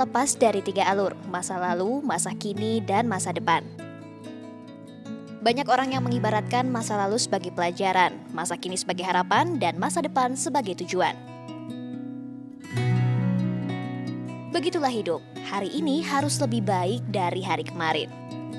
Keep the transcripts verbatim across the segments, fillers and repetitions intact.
terlepas dari tiga alur, masa lalu, masa kini, dan masa depan. Banyak orang yang mengibaratkan masa lalu sebagai pelajaran, masa kini sebagai harapan, dan masa depan sebagai tujuan. Begitulah hidup, hari ini harus lebih baik dari hari kemarin.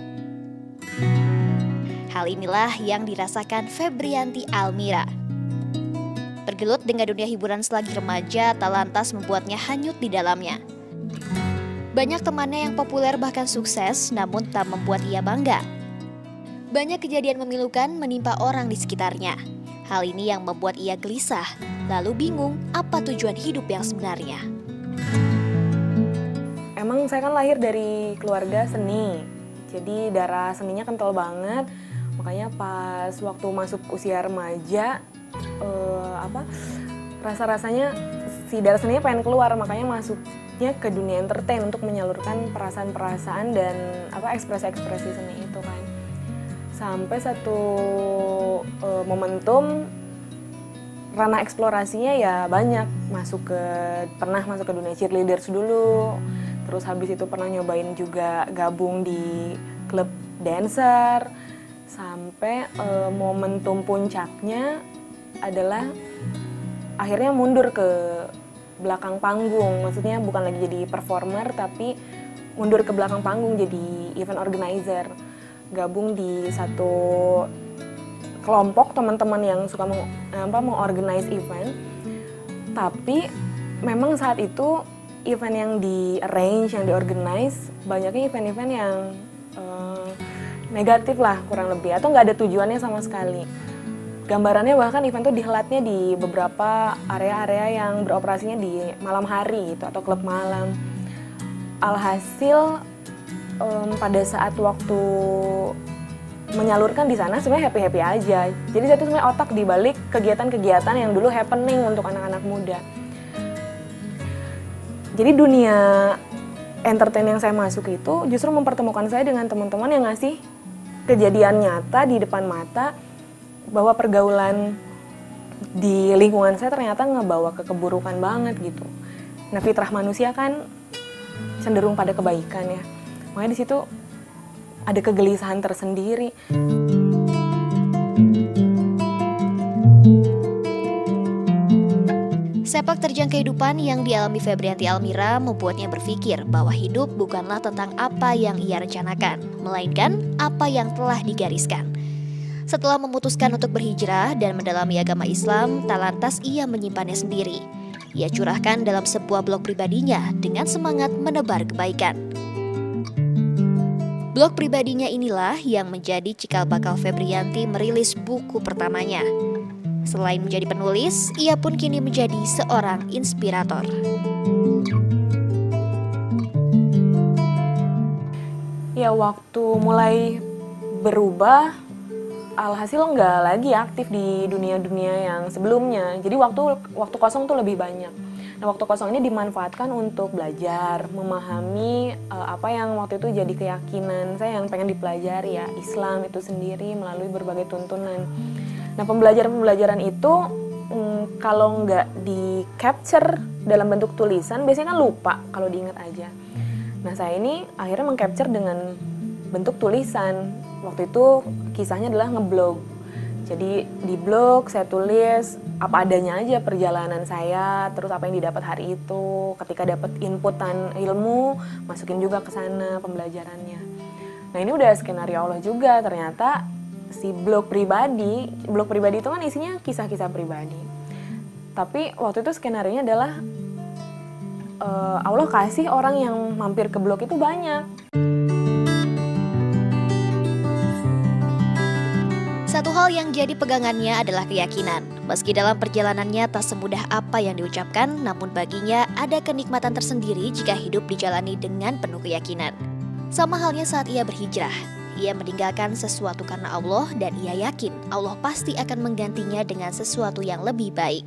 Hal inilah yang dirasakan Febrianti Almira. Bergelut dengan dunia hiburan selagi remaja tak lantas membuatnya hanyut di dalamnya. Banyak temannya yang populer bahkan sukses, namun tak membuat ia bangga. Banyak kejadian memilukan menimpa orang di sekitarnya. Hal ini yang membuat ia gelisah, lalu bingung apa tujuan hidup yang sebenarnya. Emang saya kan lahir dari keluarga seni, jadi darah seninya kental banget. Makanya pas waktu masuk usia remaja, eh, apa rasa-rasanya si darah seninya pengen keluar, makanya masuknya ke dunia entertain untuk menyalurkan perasaan-perasaan dan apa ekspresi-ekspresi seni itu kan. Sampai satu uh, momentum ranah eksplorasinya ya banyak, masuk ke pernah masuk ke dunia cheerleaders dulu, terus habis itu pernah nyobain juga gabung di klub dancer, sampai uh, momentum puncaknya adalah akhirnya mundur ke belakang panggung, maksudnya bukan lagi jadi performer tapi mundur ke belakang panggung jadi event organizer. Gabung di satu kelompok teman-teman yang suka meng, apa, mengorganize event. Tapi memang saat itu event yang di arrange, yang diorganize, banyaknya event-event yang uh, negatif lah kurang lebih, atau nggak ada tujuannya sama sekali. Gambarannya bahkan event itu dihelatnya di beberapa area-area yang beroperasinya di malam hari gitu, atau klub malam. Alhasil Um, pada saat waktu menyalurkan di sana sebenarnya happy-happy aja. Jadi itu sebenarnya otak dibalik kegiatan-kegiatan yang dulu happening untuk anak-anak muda. Jadi dunia entertain yang saya masuk itu justru mempertemukan saya dengan teman-teman yang ngasih kejadian nyata di depan mata bahwa pergaulan di lingkungan saya ternyata ngebawa ke keburukan banget gitu. Nah, fitrah manusia kan cenderung pada kebaikan ya. Makanya di situ ada kegelisahan tersendiri. Sepak terjang kehidupan yang dialami Febrianti Almira membuatnya berpikir bahwa hidup bukanlah tentang apa yang ia rencanakan, melainkan apa yang telah digariskan. Setelah memutuskan untuk berhijrah dan mendalami agama Islam, tak lantas ia menyimpannya sendiri. Ia curahkan dalam sebuah blog pribadinya dengan semangat menebar kebaikan. Blog pribadinya inilah yang menjadi cikal bakal Febrianti merilis buku pertamanya. Selain menjadi penulis, ia pun kini menjadi seorang inspirator. Ya, waktu mulai berubah, alhasil nggak lagi aktif di dunia-dunia yang sebelumnya. Jadi waktu waktu kosong tuh lebih banyak. Nah, waktu kosong ini dimanfaatkan untuk belajar, memahami uh, apa yang waktu itu jadi keyakinan saya yang pengen dipelajari ya, Islam itu sendiri melalui berbagai tuntunan. Nah, pembelajaran-pembelajaran itu um, kalau nggak di-capture dalam bentuk tulisan, biasanya kan lupa kalau diingat aja. Nah, saya ini akhirnya meng-capture dengan bentuk tulisan. Waktu itu kisahnya adalah ngeblog. Jadi di blog saya tulis apa adanya aja perjalanan saya, terus apa yang didapat hari itu. Ketika dapat inputan ilmu, masukin juga ke sana pembelajarannya. Nah, ini udah skenario Allah juga. Ternyata si blog pribadi, blog pribadi itu kan isinya kisah-kisah pribadi. Tapi waktu itu skenarionya adalah uh, Allah kasih orang yang mampir ke blog itu banyak. Satu hal yang jadi pegangannya adalah keyakinan. Meski dalam perjalanannya tak semudah apa yang diucapkan, namun baginya ada kenikmatan tersendiri jika hidup dijalani dengan penuh keyakinan. Sama halnya saat ia berhijrah. Ia meninggalkan sesuatu karena Allah dan ia yakin Allah pasti akan menggantinya dengan sesuatu yang lebih baik.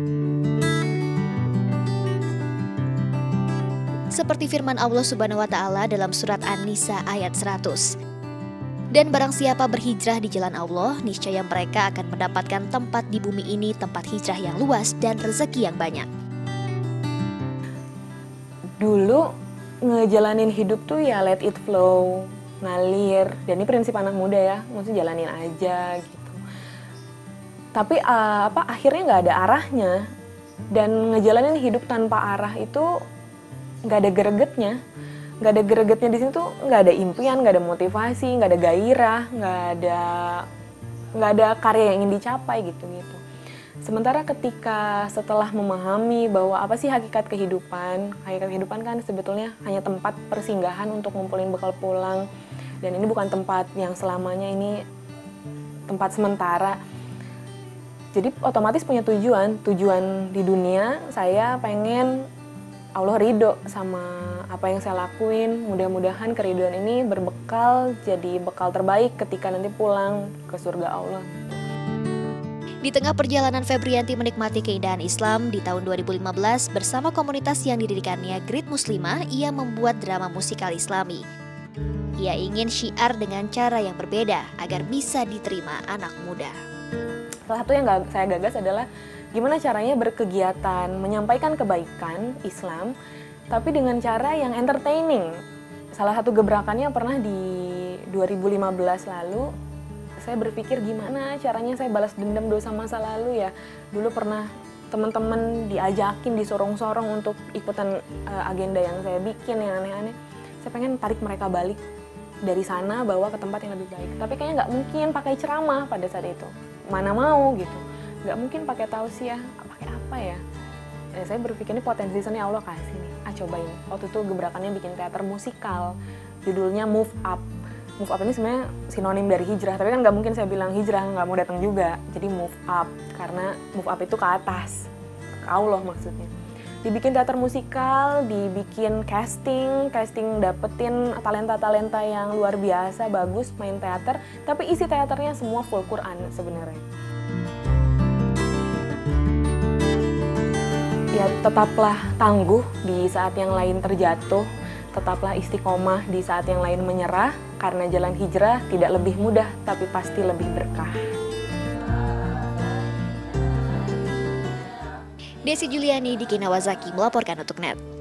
Seperti firman Allah Subhanahu wa taala dalam surat An-Nisa ayat seratus. Dan barang siapa berhijrah di jalan Allah, niscaya mereka akan mendapatkan tempat di bumi ini, tempat hijrah yang luas dan rezeki yang banyak. Dulu ngejalanin hidup tuh ya let it flow, ngalir. Dan ini prinsip anak muda ya, maksudnya jalanin aja gitu. Tapi uh, apa akhirnya nggak ada arahnya. Dan ngejalanin hidup tanpa arah itu nggak ada gregetnya. Nggak ada gregetnya di sini tuh nggak ada impian, nggak ada motivasi, nggak ada gairah, nggak ada nggak ada karya yang ingin dicapai gitu-gitu. Sementara ketika setelah memahami bahwa apa sih hakikat kehidupan, hakikat kehidupan kan sebetulnya hanya tempat persinggahan untuk ngumpulin bekal pulang. Dan ini bukan tempat yang selamanya, ini tempat sementara. Jadi otomatis punya tujuan, tujuan di dunia saya pengen Allah ridho sama apa yang saya lakuin. Mudah-mudahan keriduan ini berbekal, jadi bekal terbaik ketika nanti pulang ke surga Allah. Di tengah perjalanan Febrianti menikmati keindahan Islam di tahun dua ribu lima belas bersama komunitas yang didirikannya Grid Muslimah, ia membuat drama musikal Islami. Ia ingin syiar dengan cara yang berbeda agar bisa diterima anak muda. Salah satu yang saya gagas adalah gimana caranya berkegiatan, menyampaikan kebaikan Islam, tapi dengan cara yang entertaining. Salah satu gebrakannya pernah di dua ribu lima belas lalu, saya berpikir gimana caranya saya balas dendam dosa masa lalu ya. Dulu pernah teman-teman diajakin, disorong-sorong untuk ikutan uh, agenda yang saya bikin yang aneh-aneh. Saya pengen tarik mereka balik dari sana, bawa ke tempat yang lebih baik. Tapi kayaknya nggak mungkin pakai ceramah pada saat itu. Mana mau gitu. Nggak mungkin pakai tausiah, pakai apa ya? Eh, saya berpikir ini potensi seni Allah kasih nih. Ah cobain. Waktu itu gebrakannya bikin teater musikal. Judulnya Move Up. Move up ini sebenarnya sinonim dari hijrah, tapi kan nggak mungkin saya bilang hijrah, nggak mau datang juga. Jadi move up, karena move up itu ke atas, ke Allah maksudnya. Dibikin teater musikal, dibikin casting, casting dapetin talenta-talenta yang luar biasa, bagus main teater, tapi isi teaternya semua full Quran sebenarnya. Ya tetaplah tangguh di saat yang lain terjatuh, tetaplah istiqomah di saat yang lain menyerah, karena jalan hijrah tidak lebih mudah, tapi pasti lebih berkah. Desi Juliani, Diki Nawazaki melaporkan untuk N E T.